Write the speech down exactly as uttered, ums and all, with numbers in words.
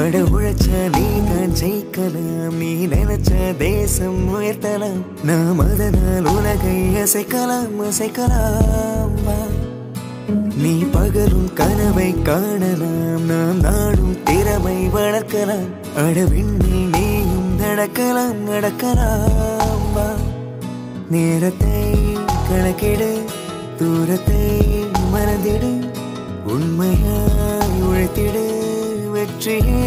அட உழைச்சா நீ தான் ஜெயிக்கலாம், நீ நினைச்ச தேசம் உயர்த்தலாம், நாம் அதனால் உலகை அசைக்கலாம் அசைக்கலாம். நீ பகலும் கனவை காணலாம், நாம் நாடும் திறமை வளர்க்கலாம், அட விண்ணில் நீயும் நடக்கலாம் நடக்கலாம். நேரத்தை கணக்கிடு, தூரத்தை மறந்திடு, உண்மையாய் உழைத்திடு, வெற்றியை